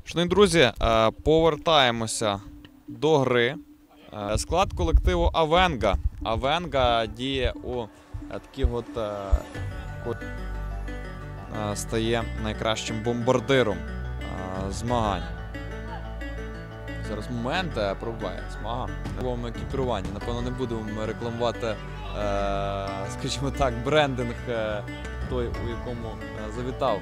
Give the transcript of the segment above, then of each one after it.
Шановні друзі, повертаємося до гри. Склад колективу Авенга. Авенга діє у таких от стає найкращим бомбардиром змагань. Зараз момент пробуває змагань. В новому екіпіруванні. Напевно, не будемо рекламувати, скажімо так, брендинг той, у якому завітав.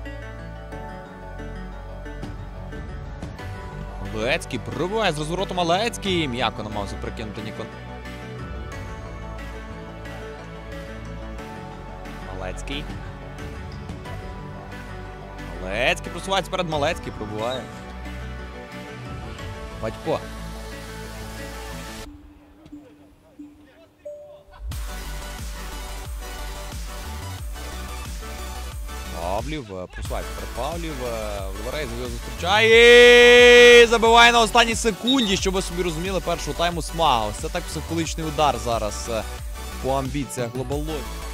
Малецький пробиває з розвороту. Малецький. М'яко намагався прикинути Нікон. Малецький. Малецький просувається перед. Малецький пробиває. Батько. Павлів просувається перед Павлів. Дворей його зустрічає. І забиває на останній секунді, щоб ви собі розуміли, першого тайму Смага. Це так психологічний удар зараз по амбіціях Глобаллоджі.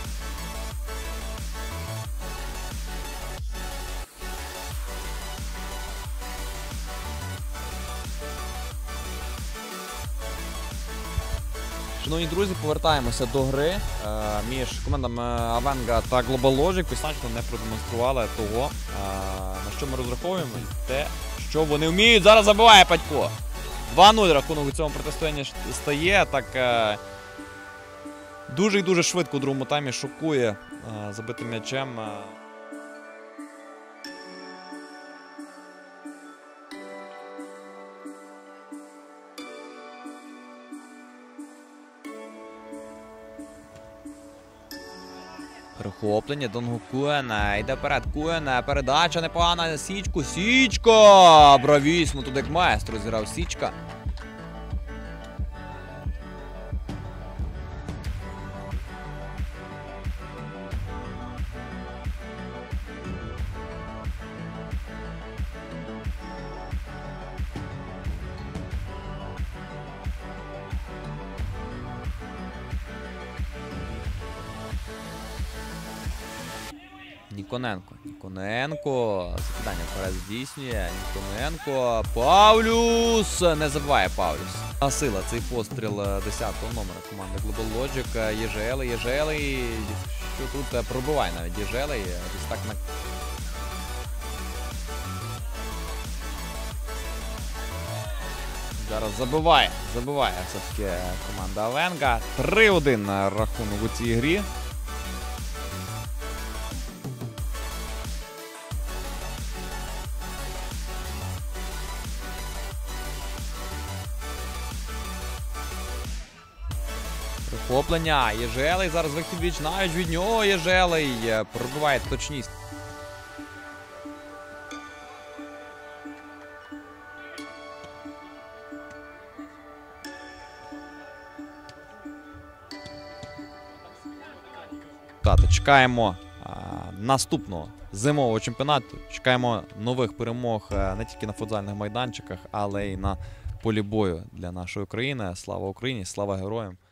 Шановні друзі, повертаємося до гри між командами Авенга та Глобаллоджі. Пісначно не продемонстрували того, на що ми розраховуємо. Те, що вони вміють. Зараз забиває Патько. 2-0 рахунок у цьому протистоянні стає. Так дуже і дуже швидко у другому таймі шокує забитим м'ячем. Перехоплення Донгу Куена. Йде вперед Куена. Передача непогана. Січку. Січко! Бравісно. Тут як маестро зіграв Січка. Ніконенко. Ніконенко. Закидання вперед здійснює. Ніконенко. Павлюс! Не забиває Павлюс. Сила цей постріл 10-го номера команди Глобаллоджі. Єжелий. Єжелий. Що тут пробиває навіть Єжелий. Десь так на... Зараз забиває. Забиває все-таки команда Авенга. 3-1 рахунок у цій грі. Перехоплення. Єжелий. Зараз вихід віч-навіч від нього. Єжелий пробиває точність. Чекаємо наступного зимового чемпіонату. Чекаємо нових перемог не тільки на футзальних майданчиках, але й на полі бою для нашої країни. Слава Україні, слава героям!